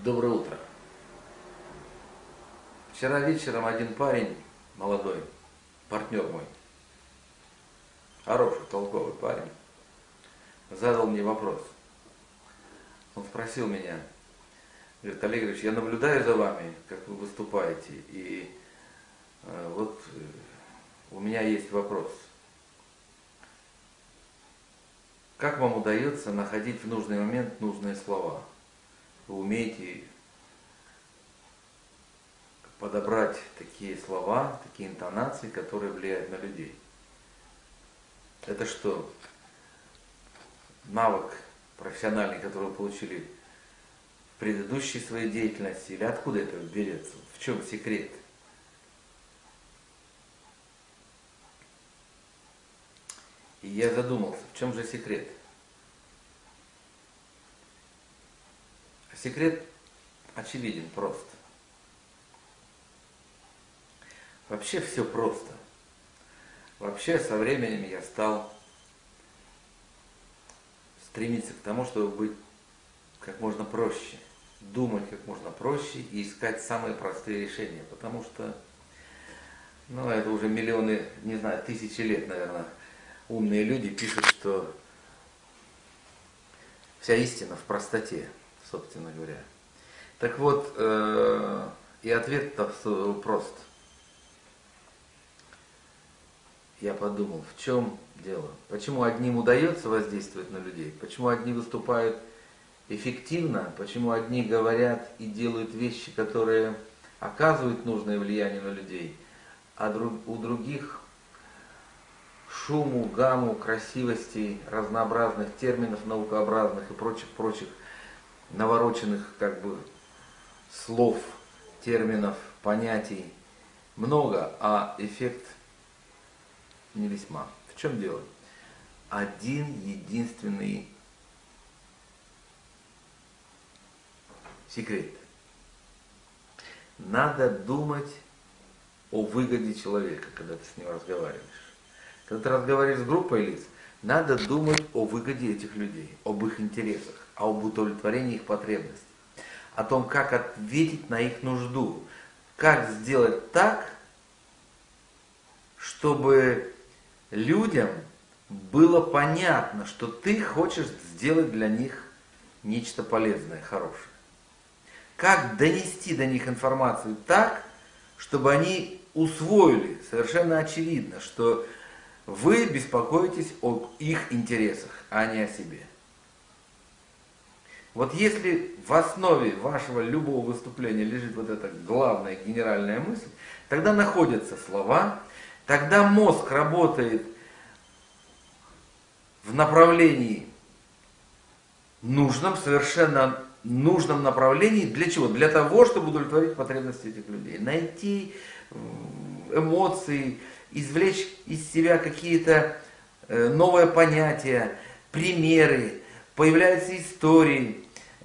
Доброе утро. Вчера вечером один парень, молодой, партнер мой, хороший, толковый парень, задал мне вопрос. Он спросил меня, говорит: Олег Ильич, я наблюдаю за вами, как вы выступаете, и у меня есть вопрос. Как вам удается находить в нужный момент нужные слова? Вы умеете подобрать такие слова, такие интонации, которые влияют на людей. Это что, навык профессиональный, который вы получили в предыдущей своей деятельности, или откуда это берется? В чем секрет? И я задумался, в чем же секрет? Секрет очевиден, прост. Вообще все просто. Вообще со временем я стал стремиться к тому, чтобы быть как можно проще, думать как можно проще и искать самые простые решения. Потому что, это уже миллионы, не знаю, тысячи лет, наверное, умные люди пишут, что вся истина в простоте, собственно говоря. Так вот, и ответ-то прост. Я подумал, в чем дело? Почему одним удается воздействовать на людей? Почему одни выступают эффективно? Почему одни говорят и делают вещи, которые оказывают нужное влияние на людей, а у других шуму, гамму, красивостей, разнообразных терминов наукообразных и прочих навороченных слов, терминов, понятий много, а эффект не весьма. В чем дело? Один единственный секрет. Надо думать о выгоде человека, когда ты с ним разговариваешь. Когда ты разговариваешь с группой лиц, надо думать о выгоде этих людей, об их интересах, об удовлетворении их потребностей, о том, как ответить на их нужду, как сделать так, чтобы людям было понятно, что ты хочешь сделать для них нечто полезное, хорошее. Как донести до них информацию так, чтобы они усвоили, совершенно очевидно, что вы беспокоитесь об их интересах, а не о себе. Вот если в основе вашего любого выступления лежит вот эта главная генеральная мысль, тогда находятся слова, тогда мозг работает в направлении нужном, совершенно нужном направлении. Для чего? Для того, чтобы удовлетворить потребности этих людей. Найти эмоции, извлечь из себя какие-то новые понятия, примеры, появляются истории.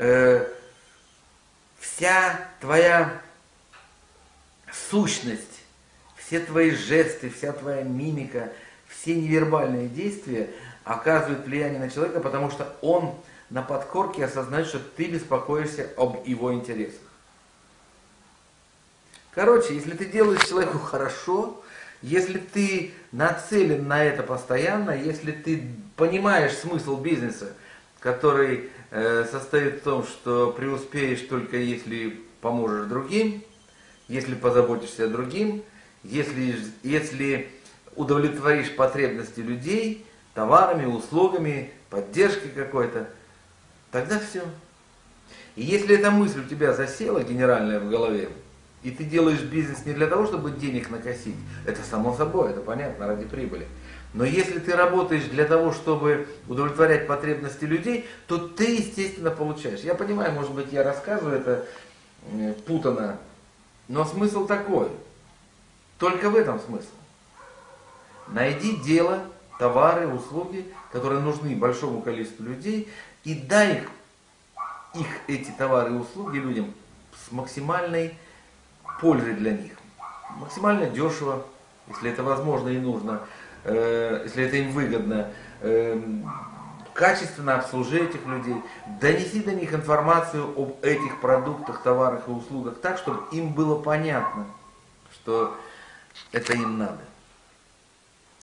Вся твоя сущность, все твои жесты, вся твоя мимика, все невербальные действия оказывают влияние на человека, потому что он на подкорке осознает, что ты беспокоишься об его интересах. Короче, если ты делаешь человеку хорошо, если ты нацелен на это постоянно, если ты понимаешь смысл бизнеса, который состоит в том, что преуспеешь только если поможешь другим, если позаботишься о другим, если удовлетворишь потребности людей товарами, услугами, поддержкой какой-то, тогда все. И если эта мысль у тебя засела, генеральная в голове, и ты делаешь бизнес не для того, чтобы денег накосить, это само собой, это понятно, ради прибыли. Но если ты работаешь для того, чтобы удовлетворять потребности людей, то ты, естественно, получаешь. Я понимаю, может быть, я рассказываю это путано, но смысл такой. Только в этом смысл. Найди дело, товары, услуги, которые нужны большому количеству людей, и дай их эти товары и услуги людям с максимальной пользой для них. Максимально дешево, если это возможно и нужно, если это им выгодно, качественно обслужи этих людей, донеси до них информацию об этих продуктах, товарах и услугах так, чтобы им было понятно, что это им надо.